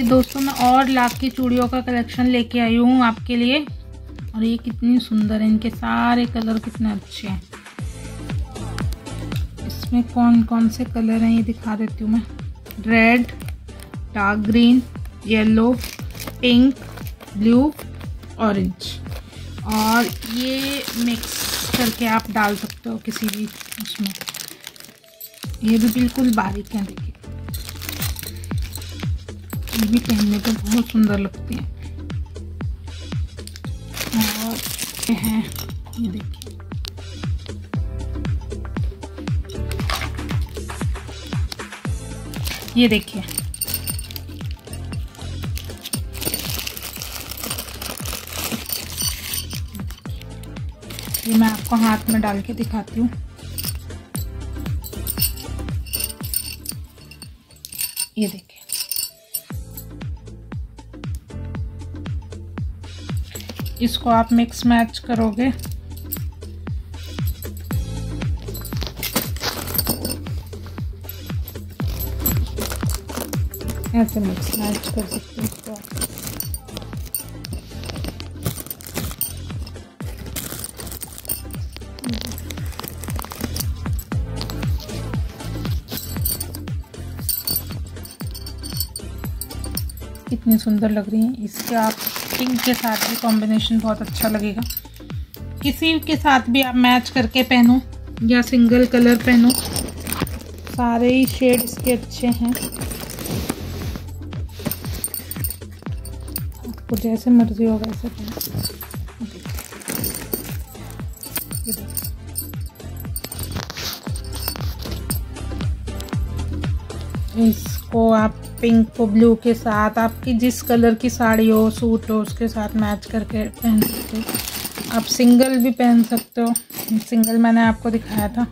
दोस्तों मैं और लाख की चूड़ियों का कलेक्शन लेके आई हूँ आपके लिए। और ये कितनी सुंदर है, इनके सारे कलर कितने अच्छे हैं। इसमें कौन कौन से कलर हैं ये दिखा देती हूँ मैं। Red, dark green, yellow, pink, blue, orange. और ये मिक्स करके आप डाल सकते हो किसी भी उसमें। ये भी बिल्कुल बारीक है, देखिए ये भी पहनने पे बहुत सुंदर लगती हैं। और ये है, ये देखिए ये देखिए ये मैं आपको हाथ में डाल के दिखाती हूँ। ये देखिए इसको आप मिक्स मैच करोगे ऐसे मिक्स मैच कर सकते हो इसको। कितनी सुंदर लग रही है। इसके आप पिंक के साथ भी कॉम्बिनेशन बहुत अच्छा लगेगा। किसी के साथ भी आप मैच करके पहनो या सिंगल कलर पहनो, सारे ही शेड इसके अच्छे हैं। आपको जैसे मर्जी होगा वैसे पहनो। इसको आप पिंक को ब्लू के साथ, आपकी जिस कलर की साड़ी हो, सूट हो, उसके साथ मैच करके पहन सकते हो। आप सिंगल भी पहन सकते हो, सिंगल मैंने आपको दिखाया था।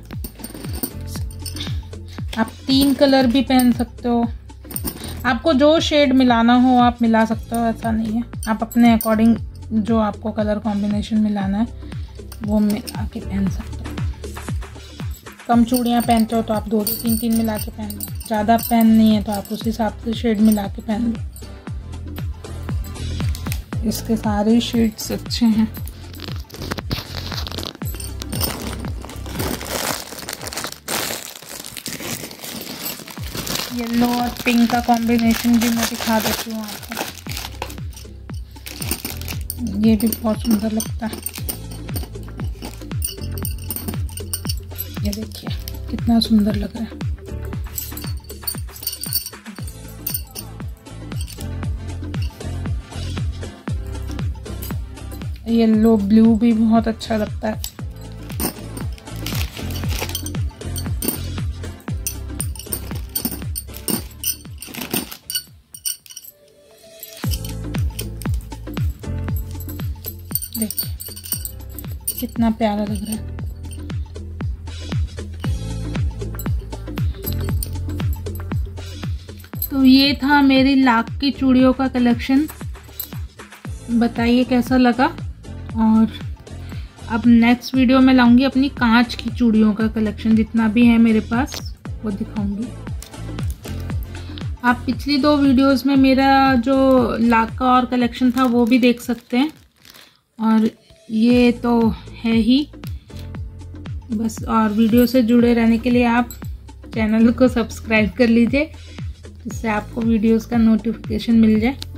आप 3 कलर भी पहन सकते हो। आपको जो शेड मिलाना हो आप मिला सकते हो, ऐसा नहीं है। आप अपने अकॉर्डिंग जो आपको कलर कॉम्बिनेशन मिलाना है वो मिला के पहन सकते हो। कम चूड़ियाँ पहनते हो तो आप 2-2, 3-3 मिला के पहन लो। ज़्यादा पहननी है तो आप उस हिसाब से शेड मिला के पहन लो। इसके सारे शेड्स अच्छे हैं। येलो और पिंक का कॉम्बिनेशन भी मैं दिखा देती हूँ आपको। ये भी बहुत सुंदर लगता है। ये देखिए कितना सुंदर लग रहा है। येलो ब्लू भी बहुत अच्छा लगता है। देखिए कितना प्यारा लग रहा है। तो ये था मेरी लाख की चूड़ियों का कलेक्शन। बताइए कैसा लगा। और अब नेक्स्ट वीडियो में लाऊंगी अपनी कांच की चूड़ियों का कलेक्शन, जितना भी है मेरे पास वो दिखाऊंगी। आप पिछली 2 वीडियोस में मेरा जो लाख का और कलेक्शन था वो भी देख सकते हैं। और ये तो है ही बस। और वीडियो से जुड़े रहने के लिए आप चैनल को सब्सक्राइब कर लीजिए, जिससे आपको वीडियोस का नोटिफिकेशन मिल जाए।